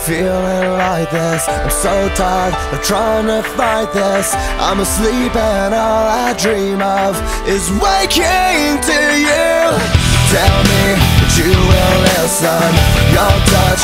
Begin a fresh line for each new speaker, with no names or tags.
feeling like this. I'm so tired of trying to fight this. I'm asleep and all I dream of is waking to you. Tell me that you will listen. Your touch